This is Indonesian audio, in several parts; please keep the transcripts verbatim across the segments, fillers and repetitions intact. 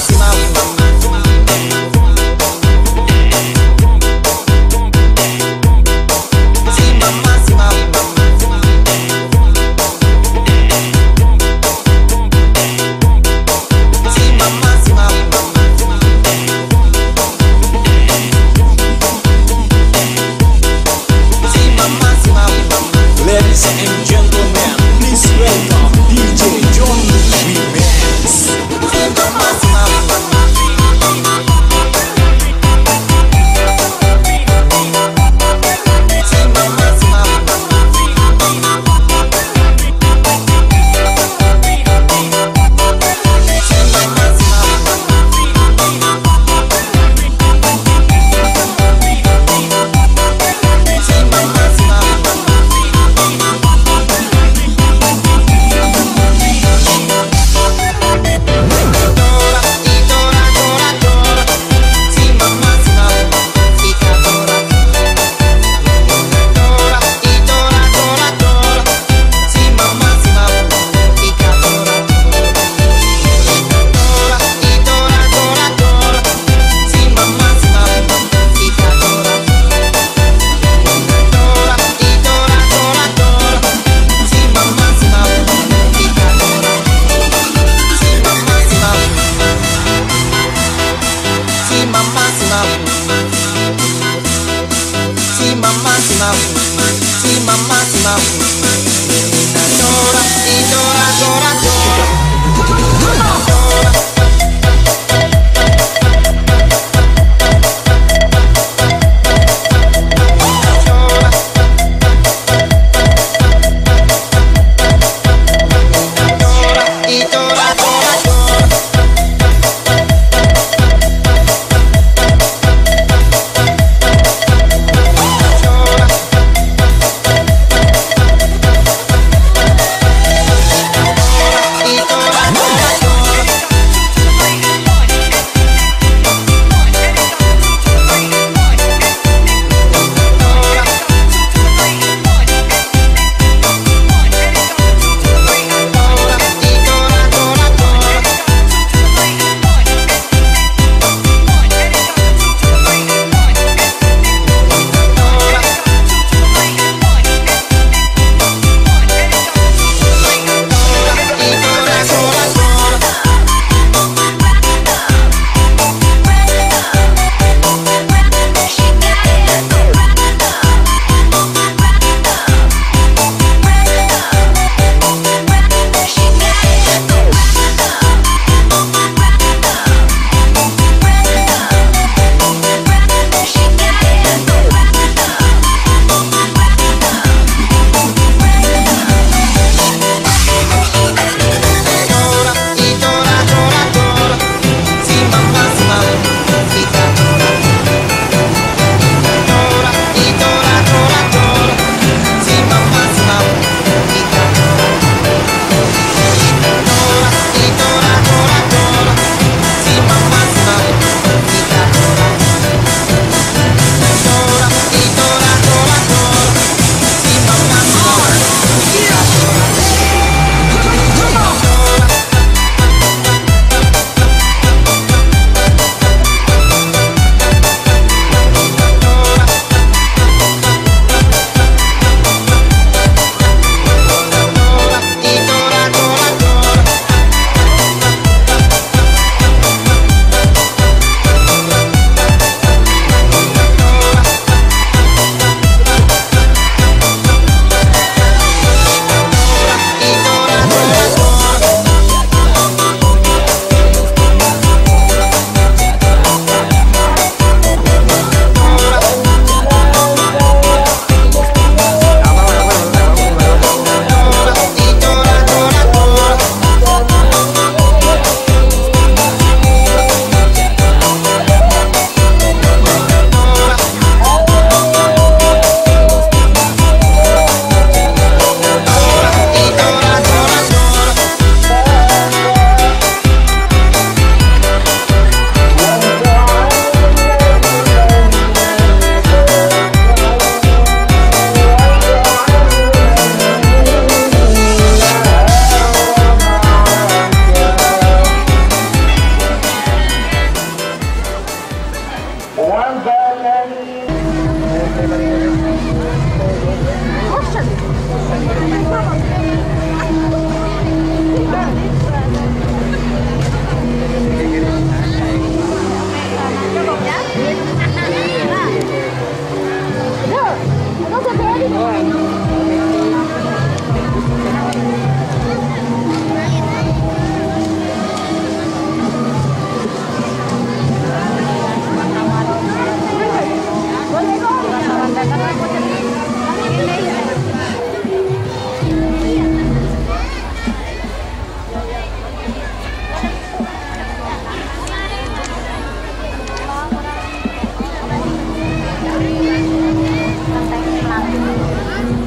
Ladies and gentlemen, please welcome D J John Remix.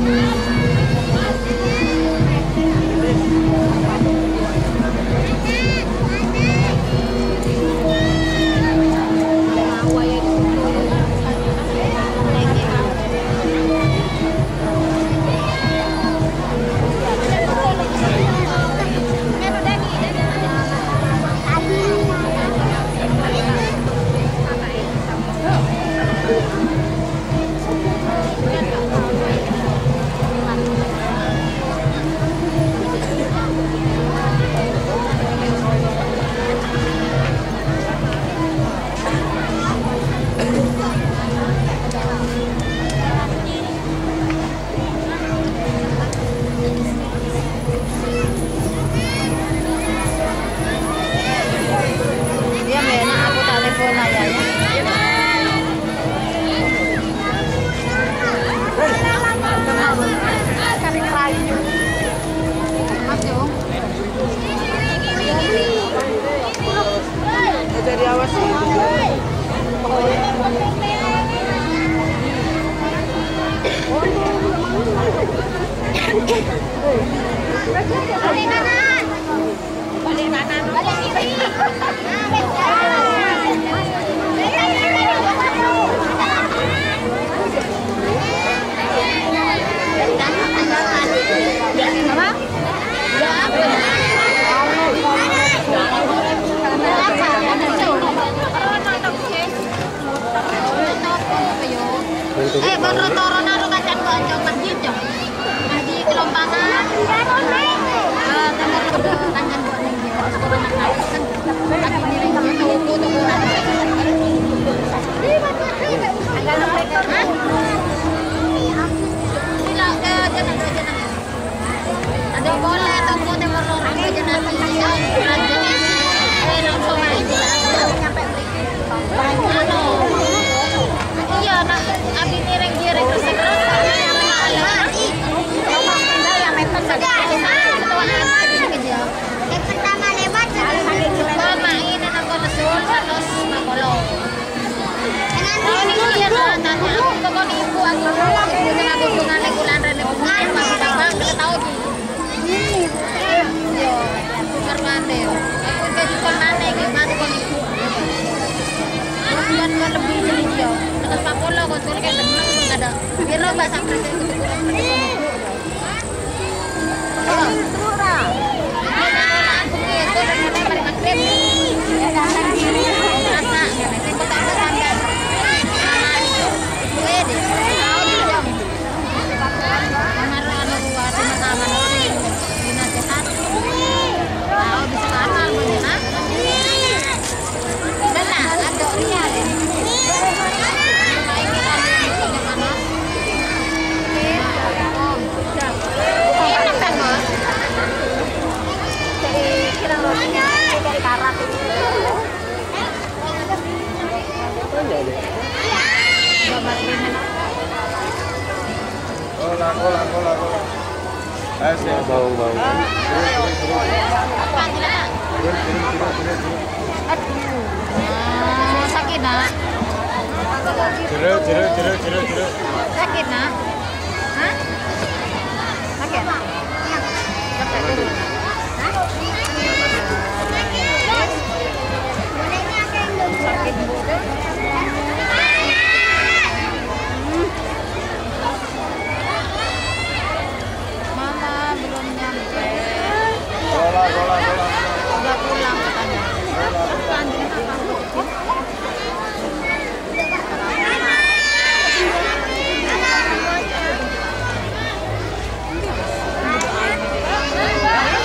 Jadi awas sih. Balik kanan. Balik kanan. Balik kiri. Eh, baru turun naruh kacang goncong masjid jo. Di kelompangan. Ah, tempat kacang goncong dia. Sekolah anak kan. Lagi miring itu itu tuh. Agak mereka. Bila ke jenang jenang. Ada boleh tunggu tempat orang ke jenang jenang. Eh, langsung aja. Nyampe beli. Iya, nak abi nireng direng resek resek yang malah. Enggak ya meter saja. Yang pertama lewat coba main anak kolesul terus makolo. Ini dia tanya aku kok ibu aku ibu dengan hubungan bulan rene bulan masih bang kita tahu di. Yo, karwane. Aku jadi kemana gimana kok ibu. Bulan lebih jadi dia. Pak Polo kontrol kayak temen pun ada. Kira bahasa presiden itu kurang lebih. Oh, turun. Nah, aku itu dan mulai balik magrib. Ya datang diri. Rasa, saya kok tak ada sampai. Gue deh. Tahu di jam. Kamar anu luar sama taman ini. Dinas sehat. Tahu bisa kanal mana? Dan lah, ada dia deh. Dari karat itu. Kola, kola, kola, kola. Eh, sih, bau, bau. Sakit nak? Jeruk, jeruk, jeruk, jeruk, jeruk. Sakit nak? Hah? Sakit? Sakit dulu. Sakit bodoh. Mama belum nyampe. Kola, kola, kola. Udah pulang katanya. Kola.